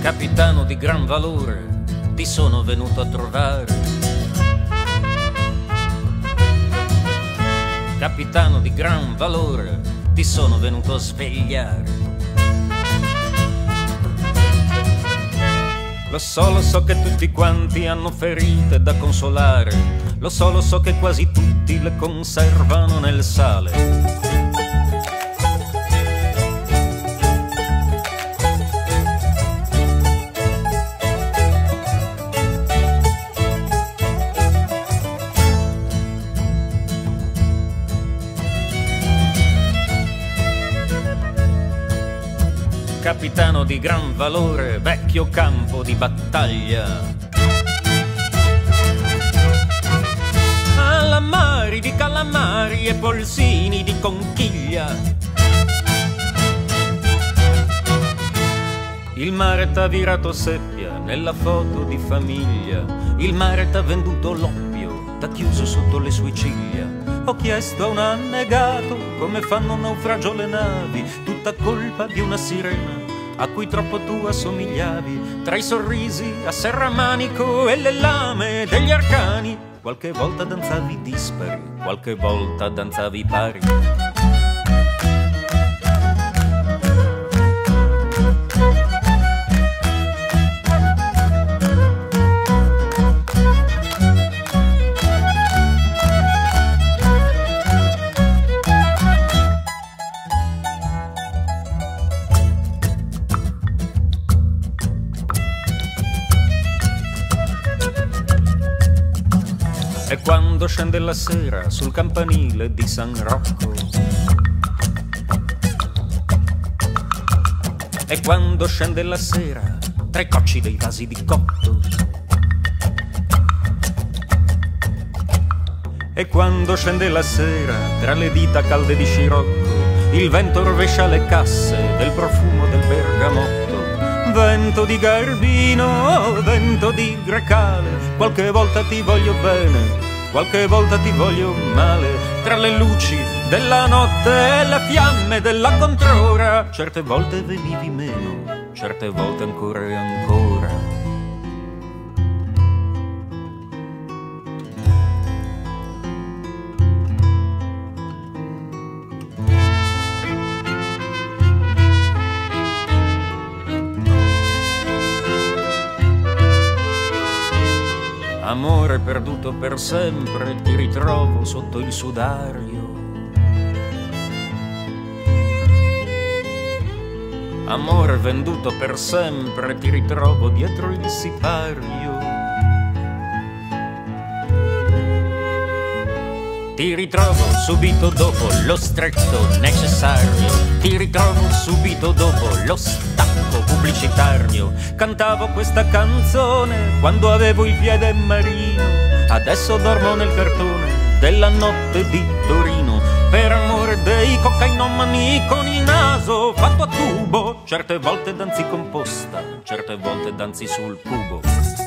Capitano di gran valore, ti sono venuto a trovare. Capitano di gran valore, ti sono venuto a svegliare. Lo so che tutti quanti hanno ferite da consolare. Lo so che quasi tutti le conservano nel sale. Capitano di gran valore, vecchio campo di battaglia. Calamari di calamari e polsini di conchiglia. Il mare t'ha virato seppia nella foto di famiglia. Il mare t'ha venduto l'oppio, t'ha chiuso sotto le sue ciglia. Ho chiesto a un annegato come fanno un naufragio le navi, tutta colpa di una sirena a cui troppo tu assomigliavi. Tra i sorrisi a serramanico e le lame degli arcani, qualche volta danzavi dispari, qualche volta danzavi pari. E quando scende la sera sul campanile di San Rocco, e quando scende la sera tra i cocci dei vasi di cotto, e quando scende la sera tra le dita calde di scirocco, il vento rovescia le casse del profumo del bergamotto. Vento di Garbino, vento di Grecale, qualche volta ti voglio bene, qualche volta ti voglio male. Tra le luci della notte e le fiamme della controra, certe volte venivi meno, certe volte ancora e ancora. Amore perduto per sempre, ti ritrovo sotto il sudario. Amore venduto per sempre, ti ritrovo dietro il sipario. Ti ritrovo subito dopo lo stretto necessario. Ti ritrovo subito dopo lo stacco pubblicitario. Cantavo questa canzone quando avevo il piede marino. Adesso dormo nel cartone della notte di Torino. Per amore dei cocainomani con il naso fatto a tubo. Certe volte danzi composta, certe volte danzi sul cubo.